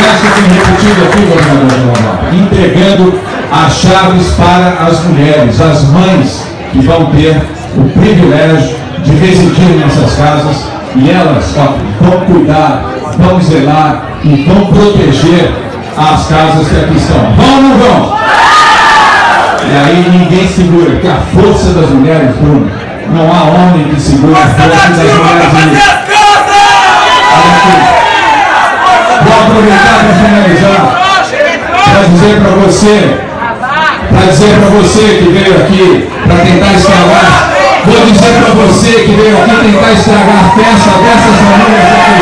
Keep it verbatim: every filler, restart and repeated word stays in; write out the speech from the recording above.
promessa tem repetido aqui, governador João, entregando as chaves para as mulheres, as mães que vão ter o privilégio de residir nessas casas, e elas ó, vão cuidar, vão zelar e vão proteger as casas que aqui estão. Vão ou não vão? E aí ninguém segura, porque a força das mulheres, Bruno, não há homem que segura a força das mulheres. Olha aqui. Vou aproveitar para finalizar, para dizer para você, para dizer para você que veio aqui para tentar estragar, vou dizer para você que veio aqui tentar estragar a festa dessas famílias.